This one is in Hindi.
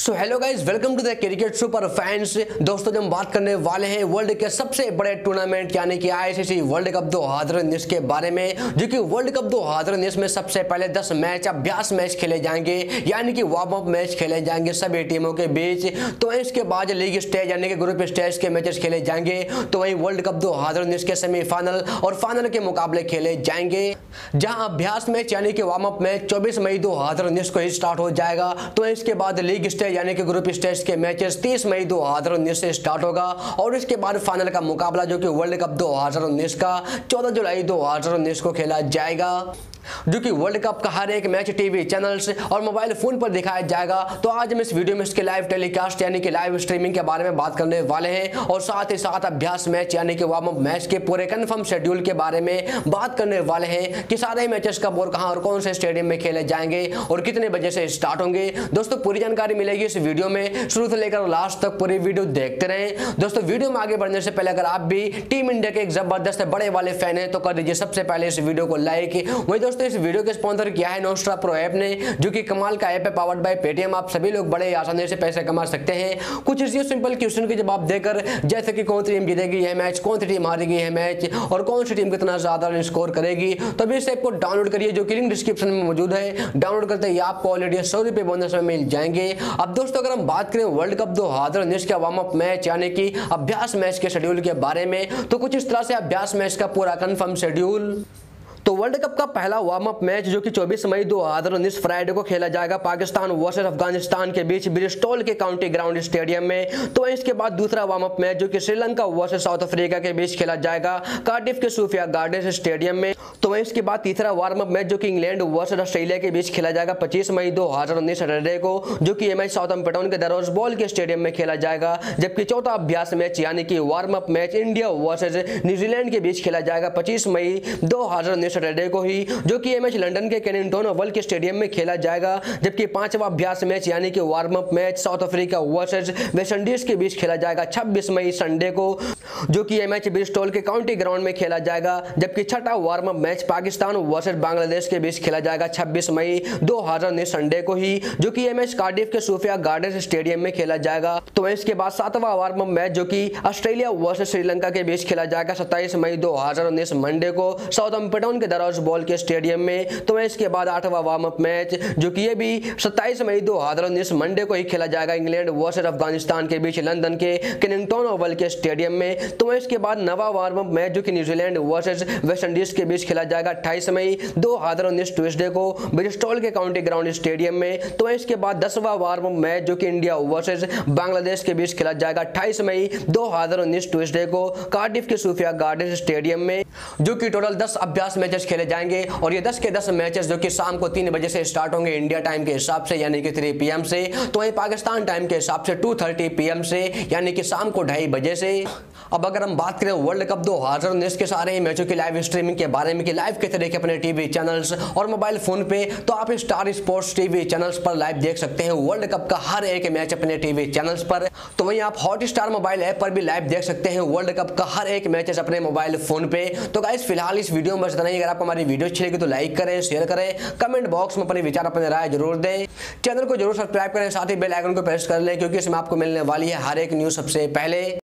So hello guys, welcome to the cricket super fans. दोस्तों, जब हम बात करने वाले हैं वर्ल्ड के सबसे बड़े टूर्नामेंट यानी कि आईसीसी वर्ल्ड कप 2019 के बारे में, जो कि वर्ल्ड कप 2019 में सबसे पहले 10 मैच अभ्यास मैच खेले जाएंगे, यानी कि वार्म अप मैच खेले जाएंगे सभी टीमों के बीच। तो वहीं इसके बाद लीग स्टेज यानी कि ग्रुप स्टेज के मैचेस खेले जाएंगे। तो वहीं वर्ल्ड कप 2019 के सेमीफाइनल और फाइनल के मुकाबले खेले जाएंगे, जहां अभ्यास मैच यानी कि वार्म अप मैच 24 मई 2019 को ही स्टार्ट हो जाएगा। तो इसके बाद लीग स्टेज यानी कि ग्रुप स्टेज के मैचेस 30 मई 2019 से स्टार्ट होगा और इसके बाद फाइनल का मुकाबला जो कि वर्ल्ड कप 2019 का 14 जुलाई 2019 को खेला जाएगा, जो कि वर्ल्ड कप का हर एक मैच टीवी चैनल्स और मोबाइल फोन पर दिखाया जाएगा। तो आज हम इस वीडियो में इसके लाइव टेलीकास्ट यानी कि लाइव स्ट्रीमिंग के बारे में बात करने वाले हैं और साथ ही साथ अभ्यास मैच यानी कि वार्म अप मैच के पूरे कंफर्म शेड्यूल के बारे में बात करने वाले हैं कि सारे मैचेस कब और कहां और कौन से स्टेडियम में खेले जाएंगे और कितने बजे से स्टार्ट होंगे। दोस्तों, पूरी जानकारी मिलेगी इस वीडियो में, शुरू से लेकर लास्ट तक पूरी वीडियो देखते रहें। दोस्तों, वीडियो में आगे बढ़ने से पहले अगर आप भी टीम इंडिया के एक जबरदस्त बड़े वाले फैन हैं तो कर दीजिए सबसे पहले इस वीडियो को लाइक। वही दोस्तों, इस वीडियो के स्पॉन्सर किया है नोस्ट्रा प्रो ऐप ने, जो कि कमाल का ऐप है, पावर्ड बाय पेटीएम। आप सभी लोग बड़े आसानी से पैसे कमा सकते हैं कुछ इसी सिंपल क्वेश्चन के जवाब देकर, जैसे कि कौन सी टीम जीतेगी यह मैच, कौन सी टीम हारेगी यह मैच और कौन सी टीम कितना ज्यादा रन स्कोर करेगी। तो अभी इस ऐप को डाउनलोड करिए, जो कि लिंक डिस्क्रिप्शन में मौजूद है। डाउनलोड करते ही आपको ऑलरेडी 100 रुपए बोनस में मिल जाएंगे। अब दोस्तों, अगर हम बात करें वर्ल्ड कप 2019 का वार्म अप मैच यानी कि अभ्यास मैच के शेड्यूल के बारे में, तो कुछ इस तरह से अभ्यास मैच का पूरा कंफर्म शेड्यूल। तो वर्ल्ड कप का पहला वार्म अप मैच जो कि 24 मई 2019 फ्राइडे को खेला जाएगा पाकिस्तान वर्सेस अफगानिस्तान के बीच ब्रिस्टोल के काउंटी ग्राउंड स्टेडियम में। तो इसके बाद दूसरा वार्म अप मैच जो कि श्रीलंका वर्सेस साउथ अफ्रीका के बीच खेला जाएगा कार्डिफ के सूफिया गार्डन्स स्टेडियम में। तो इसके बाद तीसरा वार्म अप मैच जो कि इंग्लैंड वर्सेस ऑस्ट्रेलिया के बीच खेला जाएगा 25 मई 2019 सैटरडे को, जो कि यह मैच साउथहैम्पटन के द रोज बॉल के स्टेडियम में खेला जाएगा। जबकि चौथा अभ्यास मैच यानी कि warm up match India versus New Zealand के बीच खेला जाएगा 25 मई 2019 सैटरडे को ही, जो कि यह मैच लंदन के केनिंगटन ओवल के स्टेडियम में खेला जाएगा। जबकि पांचवा अभ्यास मैच यानी कि warm up match South Africa versus West Indies के बीच खेला जाएगा 26 मई संडे को, जो कि यह मैच ब्रिस्टोल के काउंटी ग्राउंड में खेला जाएगा। जबकि छठा warm up match Pakistan versus Bangladesh के बीच खेला जाएगा 26 मई 2019 संडे को ही, जो कि यह मैच कार्डिफ के सूफिया गार्डन्स स्टेडियम में खेला जाएगा। तो इसके बाद सातवां वार्म अप मैच जो कि ऑस्ट्रेलिया वर्सेस श्रीलंका के बीच खेला जाएगा 27 मई 2019 मंडे को साउथहैम्पटन के द रोज बॉल के स्टेडियम में। तो इसके बाद आठवां वार्म अप मैच जो कि ये भी 27 मई 2019 मंडे को ही खेला जाएगा इंग्लैंड वर्सेस अफगानिस्तान के बीच लंदन के केनिंगटन ओवल के स्टेडियम में। तो इसके बाद नवा वार्म अप मैच जो कि न्यूजीलैंड वर्सेस वेस्ट इंडीज के बीच खेला जाएगा 28 मई 2019 ट्यूसडे को ब्रिस्टोल के काउंटी ग्राउंड स्टेडियम में। तो इसके बाद 10वां वार्म अप मैच जो कि इंडिया वर्सेस बांग्लादेश के बीच खेला जाएगा 28 मई 2019 ट्यूसडे को कार्डिफ के सूफिया गार्डन्स स्टेडियम में, जो कि टोटल 10 अभ्यास मैचेस खेले जाएंगे और ये 10 के 10 मैचेस जो कि शाम को 3 बजे से स्टार्ट होंगे इंडिया टाइम के हिसाब से, यानी कि 3 PM से। तो वहीं पाकिस्तान टाइम के हिसाब से 2:30 PM से, यानी कि शाम को 2:30 बजे से। अब अगर हम बात करें वर्ल्ड कप 2019 के सारे ही मैचों की लाइव स्ट्रीमिंग के बारे में कि लाइव के तरीके अपने टीवी चैनल्स और मोबाइल फोन पे, तो आप स्टार स्पोर्ट्स टीवी चैनल्स पर लाइव देख सकते हैं वर्ल्ड कप का हर एक मैच अपने टीवी चैनल्स पर। तो वहीं आप हॉटस्टार मोबाइल ऐप पर भी लाइव देख सकते हैं वर्ल्ड कप का हर एक मैचेस अपने मोबाइल फोन पे। तो गाइस, फिलहाल इस वीडियो में बस इतना ही। अगर आपको हमारी वीडियो अच्छी लगी तो लाइक करें, शेयर करें, कमेंट बॉक्स में अपने विचार अपने राय जरूर दें। चैनल को जरूर सब्सक्राइब करें, साथ ही बेल आइकन को प्रेस कर लें, क्योंकि इसमें आपको मिलने वाली है हर एक न्यूज सबसे पहले।